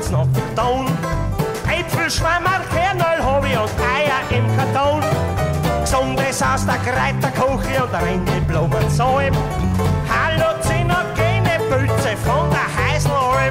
ganz nach Ton. Äpfel, Schwammerl, Kernöl hab ich und Eier im Karton. Gesundes aus der Kräuterküche und Ringelblumensalm. Halluzinogene Pilze von der Heißelalm.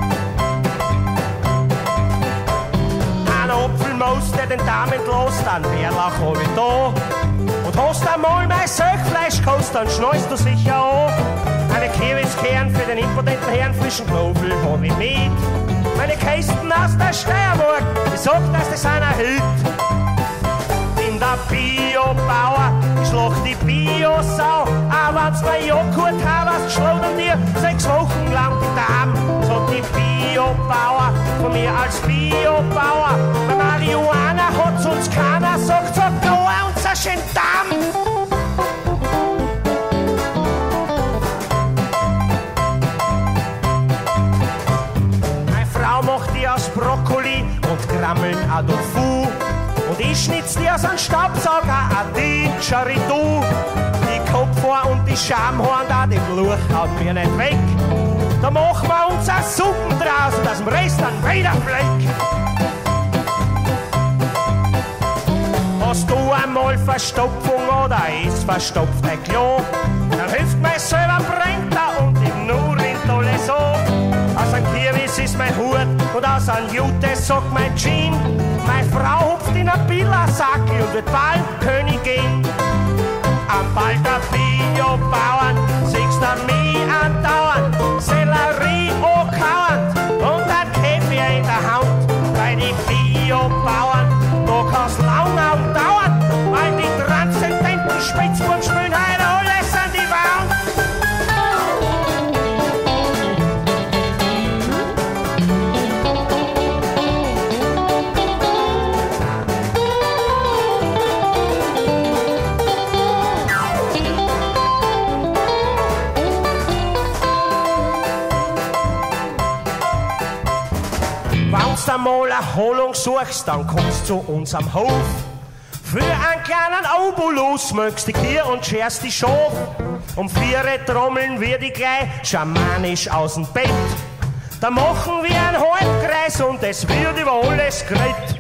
Ein Apfelmus, der den Darm entlässt, ein Bärlauch hab ich da. Und hast einmal mein Söchfleisch gekostet, dann schnallst du sicher an. Eine Kürbiskern für den impotenten Herrn, frischen Knobel hab ich mit. Meine Kästen aus der Steiermark, ich sag, dass das einer Hit. In der Biobauer, ich schlag die Bio-Sau. Aber wenn's mein Joghurt hast, schludern dir 6 Wochen lang die Darm. Sagt die Biobauer, von mir als Biobauer. Bei Marihuana hat's uns keiner, sagt da unser Gendarm. Macht die aus Brokkoli und grammelt a Tofu. Und ich schnitz die aus einem Staubsauger a Didgeridoo. Die Kopfhaar und die Schamhorn da, die Bluch haut mir nicht weg. Da machen wir uns a Suppen draus und aus dem Rest dann wieder Fleck. Hast du einmal Verstopfung oder ist verstopft ein Klo? Dann hilft mir selber Brenta und im Nurintolle so. Aus einem Kirwis ist mein Hut und aus einem Jute sagt mein Jean. Meine Frau hupft in ein Billasackel und wird bald Königin. Am Ball der Biobauern siehst du mich andauernd, Sellerie ankauernd und ein Käfer in der Hand. Bei den Biobauern, da kannst lang dauern, weil die transzendenten Spitzbuben spielen heute alles an die Wand. Wenn's einmal Erholung suchst, dann kommst zu uns am Hof. Für einen kleinen Obolus mögst du hier und scherst die Schaf. Um 4 trommeln wir die gleich schamanisch aus dem Bett. Da machen wir einen Halbkreis und es wird über alles geredet.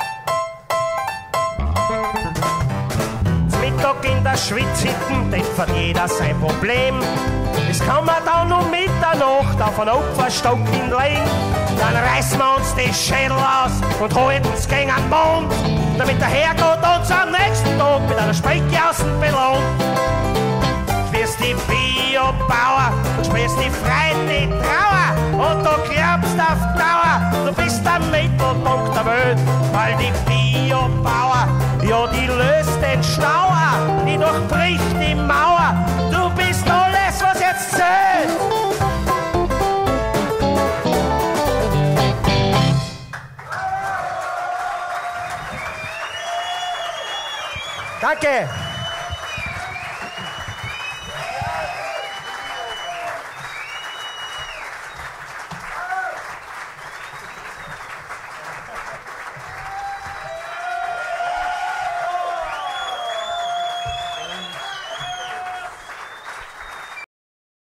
Zum Mittag in der Schwitzhütten, das hat jeder sein Problem. Das kann man dann um Mitternacht auf einen Opferstock hinlegen. Dann reißen wir uns die Schädel aus und halten's gegen den Mond, damit der Herrgott uns am nächsten Tag mit einer Sprechjausen belohnt. Spürst die Biobauer und spürst die Freude, die Trauer und du glaubst auf Dauer, du bist der Mittelpunkt der Welt, weil die Biobauer, ja die löst den Stauer, die durchbricht die Mauer, du bist alles, was jetzt zählt. Danke.